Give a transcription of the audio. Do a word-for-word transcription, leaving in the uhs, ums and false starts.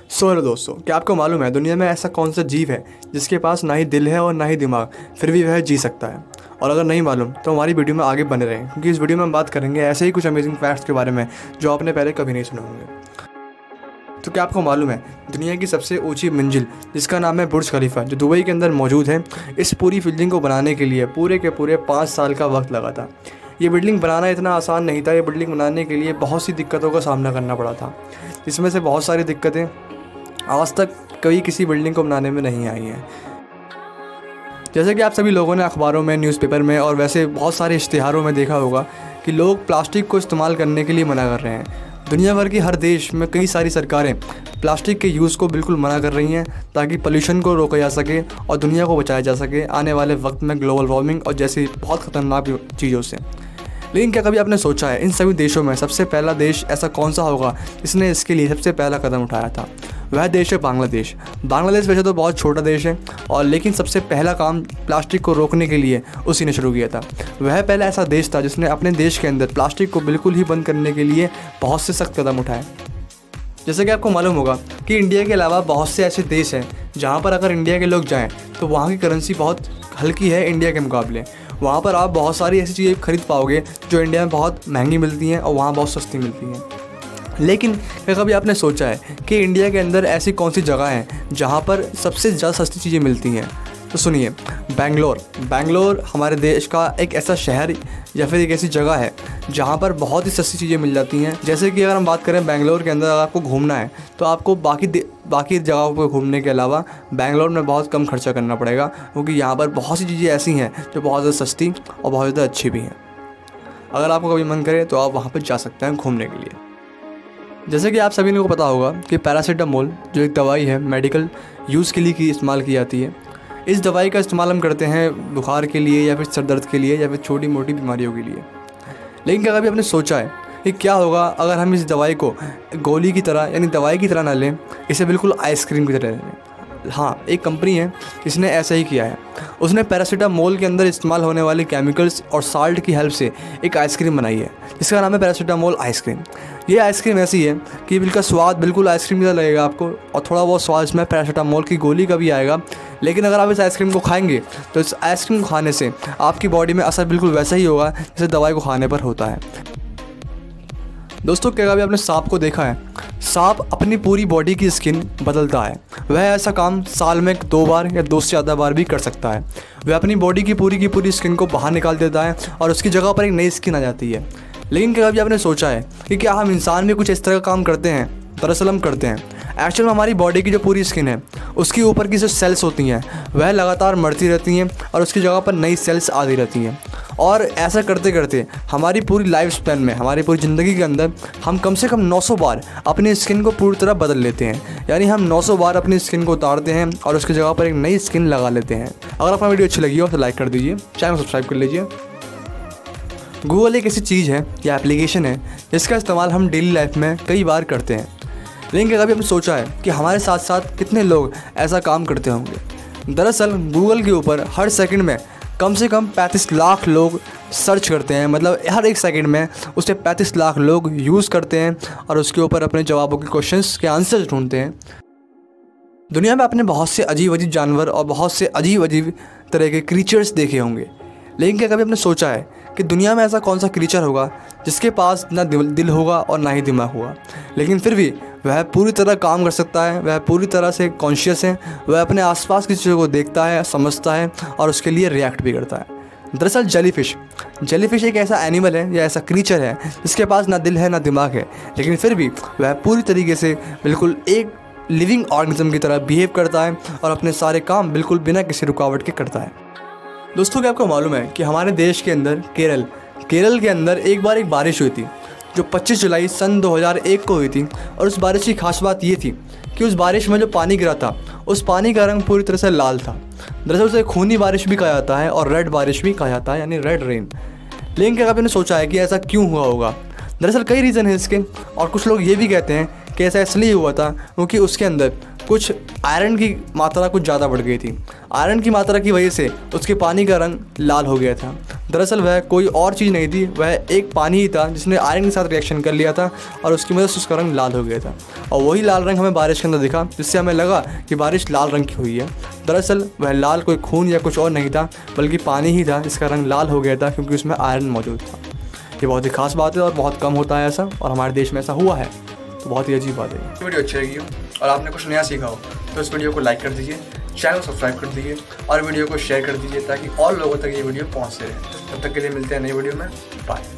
So hello दोस्तों, क्या आपको मालूम है दुनिया में ऐसा कौन सा जीव है जिसके पास ना ही दिल है और ना ही दिमाग, फिर भी वह जी सकता है? और अगर नहीं मालूम तो हमारी वीडियो में आगे बने रहें, क्योंकि इस वीडियो में हम बात करेंगे ऐसे ही कुछ अमेजिंग फैक्ट्स के बारे में जो आपने पहले कभी नहीं सुने होंगे। तो क्या आपको मालूम है दुनिया की सबसे ऊंची मंजिल जिसका नाम है बुर्ज खलीफा, जो दुबई के अंदर मौजूद है, इस पूरी बिल्डिंग को बनाने के लिए पूरे के पूरे पाँच साल का वक्त लगा था। ये बिल्डिंग बनाना इतना आसान नहीं था। ये बिल्डिंग बनाने के लिए बहुत सी दिक्कतों का सामना करना पड़ा था, जिसमें से बहुत सारी दिक्कतें आज तक कभी किसी बिल्डिंग को बनाने में नहीं आई हैं। जैसे कि आप सभी लोगों ने अखबारों में, न्यूज़पेपर में और वैसे बहुत सारे इश्तिहारों में देखा होगा कि लोग प्लास्टिक को इस्तेमाल करने के लिए मना कर रहे हैं। दुनिया भर की हर देश में कई सारी सरकारें प्लास्टिक के यूज़ को बिल्कुल मना कर रही हैं, ताकि पोल्यूशन को रोका जा सके और दुनिया को बचाया जा सके आने वाले वक्त में ग्लोबल वार्मिंग और जैसी बहुत ख़तरनाक चीज़ों से। लेकिन क्या कभी आपने सोचा है इन सभी देशों में सबसे पहला देश ऐसा कौन सा होगा जिसने इसके लिए सबसे पहला कदम उठाया था? वह देश है बांग्लादेश। बांग्लादेश वैसे तो बहुत छोटा देश है, और लेकिन सबसे पहला काम प्लास्टिक को रोकने के लिए उसी ने शुरू किया था। वह पहला ऐसा देश था जिसने अपने देश के अंदर प्लास्टिक को बिल्कुल ही बंद करने के लिए बहुत से सख्त कदम उठाए। जैसे कि आपको मालूम होगा कि इंडिया के अलावा बहुत से ऐसे देश हैं जहाँ पर अगर इंडिया के लोग जाएँ तो वहाँ की करेंसी बहुत हल्की है इंडिया के मुकाबले। वहाँ पर आप बहुत सारी ऐसी चीज़ें खरीद पाओगे जो इंडिया में बहुत महंगी मिलती हैं और वहाँ बहुत सस्ती मिलती हैं। लेकिन क्या कभी आपने सोचा है कि इंडिया के अंदर ऐसी कौन सी जगह हैं जहाँ पर सबसे ज़्यादा सस्ती चीज़ें मिलती हैं? तो सुनिए, बेंगलोर। बेंगलोर हमारे देश का एक ऐसा शहर या फिर एक ऐसी जगह है जहाँ पर बहुत ही सस्ती चीज़ें मिल जाती हैं। जैसे कि अगर हम बात करें बेंगलोर के अंदर, अगर आपको घूमना है तो आपको बाकी बाकी जगहों पर घूमने के अलावा बेंगलोर में बहुत कम खर्चा करना पड़ेगा, क्योंकि यहाँ पर बहुत सी चीज़ें ऐसी हैं जो बहुत ज़्यादा सस्ती और बहुत ज़्यादा अच्छी भी हैं। अगर आपको कभी मन करे तो आप वहाँ पर जा सकते हैं घूमने के लिए। जैसे कि आप सभी को पता होगा कि पैरासीटामोल जो एक दवाई है, मेडिकल यूज़ के लिए की इस्तेमाल की जाती है। इस दवाई का इस्तेमाल हम करते हैं बुखार के लिए या फिर सर दर्द के लिए या फिर छोटी मोटी बीमारियों के लिए। लेकिन क्या कभी आपने सोचा है कि क्या होगा अगर हम इस दवाई को गोली की तरह यानी दवाई की तरह ना लें, इसे बिल्कुल आइसक्रीम की तरह लें? हाँ, एक कंपनी है जिसने ऐसा ही किया है। उसने पैरासीटामोल के अंदर इस्तेमाल होने वाले केमिकल्स और साल्ट की हेल्प से एक आइसक्रीम बनाई है जिसका नाम है पैरासीटामोल आइसक्रीम। ये आइसक्रीम ऐसी है कि इनका स्वाद बिल्कुल आइसक्रीम जैसा लगेगा आपको, और थोड़ा बहुत स्वाद इसमें पैरासीटामोल की गोली का भी आएगा। लेकिन अगर आप इस आइसक्रीम को खाएंगे तो इस आइसक्रीम को खाने से आपकी बॉडी में असर बिल्कुल वैसा ही होगा जैसे दवाई को खाने पर होता है। दोस्तों, क्या कभी आपने सांप को देखा है? सांप अपनी पूरी बॉडी की स्किन बदलता है। वह ऐसा काम साल में दो बार या दो से ज़्यादा बार भी कर सकता है। वह अपनी बॉडी की पूरी की पूरी स्किन को बाहर निकाल देता है और उसकी जगह पर एक नई स्किन आ जाती है। लेकिन क्या कभी आपने सोचा है कि क्या हम इंसान भी कुछ इस तरह का काम करते हैं? दरअसल हम करते हैं। एक्चुअल में हमारी बॉडी की जो पूरी स्किन है उसकी ऊपर की जो सेल्स होती हैं वह लगातार मरती रहती हैं और उसकी जगह पर नई सेल्स आती रहती हैं। और ऐसा करते करते हमारी पूरी लाइफ स्पैन में, हमारी पूरी ज़िंदगी के अंदर हम कम से कम नौ सौ बार अपनी स्किन को पूरी तरह बदल लेते हैं। यानी हम नौ सौ बार अपनी स्किन को उतारते हैं और उसकी जगह पर एक नई स्किन लगा लेते हैं। अगर आपको वीडियो अच्छी लगी हो तो लाइक कर दीजिए, चैनल सब्सक्राइब कर लीजिए। गूगल एक ऐसी चीज़ है या एप्लीकेशन है जिसका इस्तेमाल हम डेली लाइफ में कई बार करते हैं। लेकिन कभी आपने सोचा है कि हमारे साथ साथ कितने लोग ऐसा काम करते होंगे? दरअसल गूगल के ऊपर हर सेकंड में कम से कम पैंतीस लाख लोग सर्च करते हैं। मतलब हर एक सेकंड में उसे पैंतीस लाख लोग यूज़ करते हैं और उसके ऊपर अपने जवाबों के क्वेश्चंस के आंसर्स ढूंढते हैं। दुनिया में आपने बहुत से अजीब अजीब जानवर और बहुत से अजीब अजीब तरह के क्रीचर्स देखे होंगे। लेकिन क्या कभी आपने सोचा है कि दुनिया में ऐसा कौन सा क्रीचर होगा जिसके पास ना दिल होगा और ना ही दिमाग होगा, लेकिन फिर भी वह पूरी तरह काम कर सकता है, वह पूरी तरह से कॉन्शियस है, वह अपने आसपास की चीज़ों को देखता है, समझता है और उसके लिए रिएक्ट भी करता है? दरअसल जेलीफिश जेलीफिश एक ऐसा एनिमल है या ऐसा क्रीचर है जिसके पास ना दिल है ना दिमाग है, लेकिन फिर भी वह पूरी तरीके से बिल्कुल एक लिविंग ऑर्गेनिज्म की तरह बिहेव करता है और अपने सारे काम बिल्कुल बिना किसी रुकावट के करता है। दोस्तों, क्या आपको मालूम है कि हमारे देश के अंदर केरल केरल के अंदर एक बार एक बारिश हुई थी जो पच्चीस जुलाई सन दो हज़ार एक को हुई थी। और उस बारिश की खास बात ये थी कि उस बारिश में जो पानी गिरा था उस पानी का रंग पूरी तरह से लाल था। दरअसल उसे खूनी बारिश भी कहा जाता है और रेड बारिश भी कहा जाता है, यानी रेड रेन। लेकिन क्या आपने सोचा है कि ऐसा क्यों हुआ होगा? दरअसल कई रीज़न है इसके, और कुछ लोग ये भी कहते हैं कि ऐसा इसलिए हुआ था क्योंकि उसके अंदर कुछ आयरन की मात्रा कुछ ज़्यादा बढ़ गई थी। आयरन की मात्रा की वजह से उसके पानी का रंग लाल हो गया था। दरअसल वह कोई और चीज़ नहीं थी, वह एक पानी ही था जिसने आयरन के साथ रिएक्शन कर लिया था और उसकी वजह से उसका रंग लाल हो गया था। और वही लाल रंग हमें बारिश के अंदर दिखा, जिससे हमें लगा कि बारिश लाल रंग की हुई है। दरअसल वह लाल कोई खून या कुछ और नहीं था, बल्कि पानी ही था जिसका रंग लाल हो गया था, क्योंकि उसमें आयरन मौजूद था। ये बहुत ही खास बात है और बहुत कम होता है ऐसा, और हमारे देश में ऐसा हुआ है, तो बहुत ही अजीब बात है। वीडियो अच्छी लगी हो और आपने कुछ नया सीखा हो तो इस वीडियो को लाइक कर दीजिए, चैनल सब्सक्राइब कर दीजिए और वीडियो को शेयर कर दीजिए ताकि और लोगों तक ये वीडियो पहुंचते रहे। तब तक के लिए मिलते हैं नई वीडियो में। बाय।